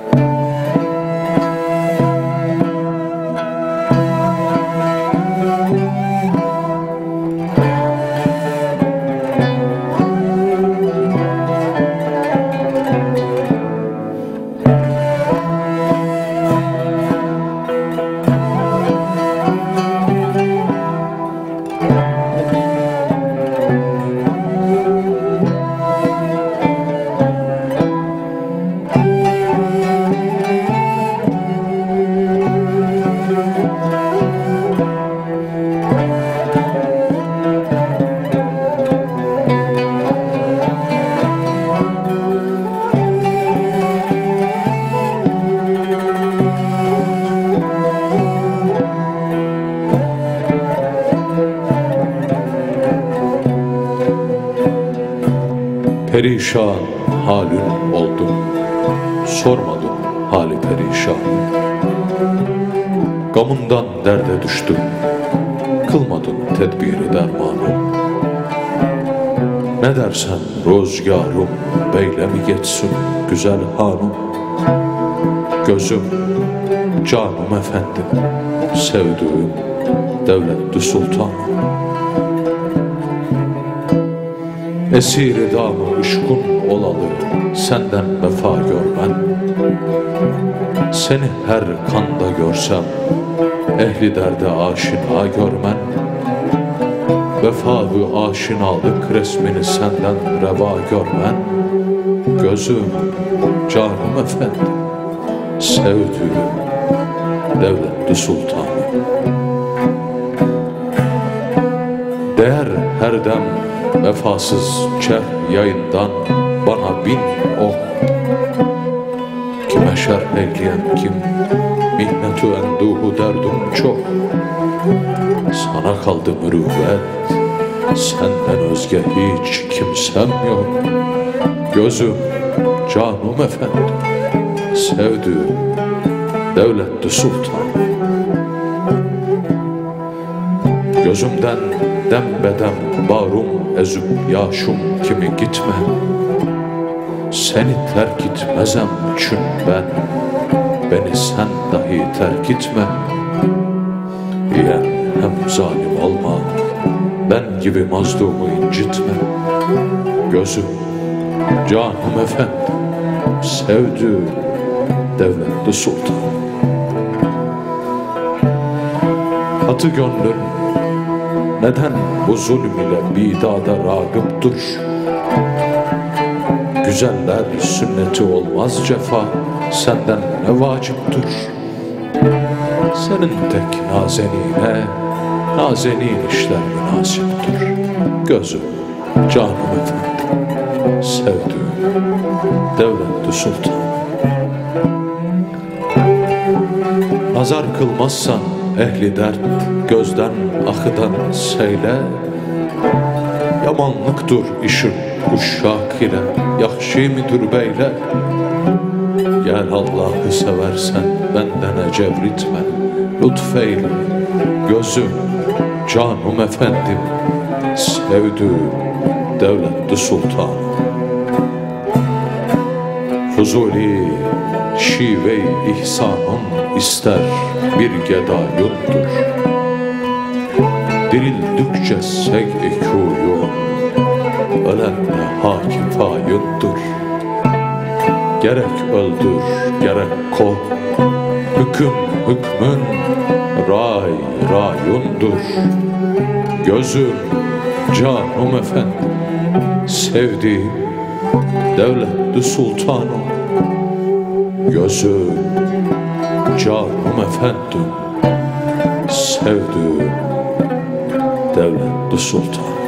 Perişan halün oldum, sormadım hali perişan. Gamından derde düştüm, kılmadın tedbiri dermanı. Ne dersen rozgârum beyle mi geçsin güzel hanım? Gözüm, canım efendim, sevduğum devletli sultanım. Esir-i damı ışkun olalı senden vefa görmen. Seni her kanda görsem ehli derde aşina görmen. Vefa-ı aşinalık resmini senden reva görmen. Gözüm, canım efendim, sevduğum devletli sultanım. Değer her dem vefasız çeh yayından bana bin ok. Kime şerh eyleyen kim, mihnet-ü enduhu derdim çok. Sana kaldı mürüvvet, senden özge hiç kimsem yok. Gözüm, canım efendim, sevduğum devletli sultan. Gözümden dembedem bağrum ezüp yaşum kimi gitme. Seni terk etmezem çün ben, beni sen dahi terk etme. Diyen hem zalim olma, ben gibi mazlumu incitme. Gözüm, canım efendim, sevduğum devletli sultan. Katı gönlün neden bu zulm ile bidada ragıptır? Güzeller sünneti olmaz cefa, senden ne vaciptir? Senin tek nazenine, nazenin işler münasiptir. Gözüm, canım efendim, sevduğum devletli sultan. Nazar kılmazsan ehli dert gözden akıdan seyle. Yamanlıktır işin uşak ile, yakşı midir beyle? Gel Allah'ı seversen benden ecevritme, lütfeyle. Gözüm, canım efendim, sevduğum devletli sultan. Fuzuli şive-i ihsanın ister bir gedayundur. Dirildükçe seg-i kuyun, ölenle hakifayundur. Gerek öldür, gerek kov, hükmün ray rayundur. Gözüm, canım efendim, sevdiğim devletli sultanım. Gözüm, canım efendim, sevduğum devletli sultan.